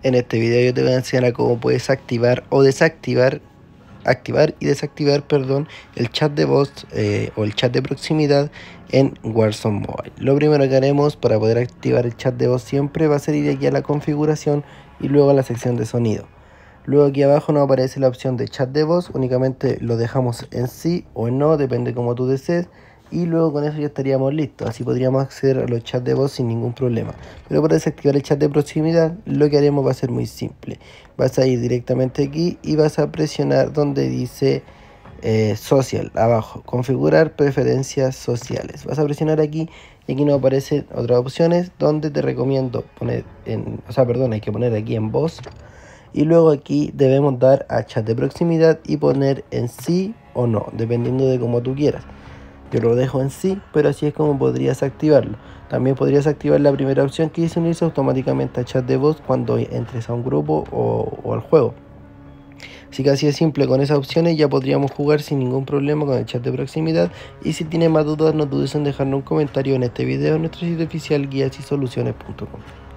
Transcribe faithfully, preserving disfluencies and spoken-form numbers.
En este video yo te voy a enseñar a cómo puedes activar o desactivar, activar y desactivar, perdón, el chat de voz eh, o el chat de proximidad en Warzone Mobile. Lo primero que haremos para poder activar el chat de voz siempre va a ser ir aquí a la configuración y luego a la sección de sonido. Luego aquí abajo nos aparece la opción de chat de voz, únicamente lo dejamos en sí o en no, depende como tú desees. Y luego con eso ya estaríamos listos, así podríamos acceder a los chats de voz sin ningún problema. Pero para desactivar el chat de proximidad, lo que haremos va a ser muy simple. Vas a ir directamente aquí y vas a presionar donde dice eh, social, abajo, configurar preferencias sociales. Vas a presionar aquí y aquí nos aparecen otras opciones donde te recomiendo poner en, o sea, perdón, hay que poner aquí en voz. Y luego aquí debemos dar a chat de proximidad y poner en sí o no, dependiendo de cómo tú quieras. Yo lo dejo en sí, pero así es como podrías activarlo. También podrías activar la primera opción que dice unirse automáticamente a chat de voz cuando entres a un grupo o, o al juego. Así que así es simple, con esas opciones ya podríamos jugar sin ningún problema con el chat de proximidad. Y si tienes más dudas, no dudes en dejarnos un comentario en este video en nuestro sitio oficial guías y soluciones punto com.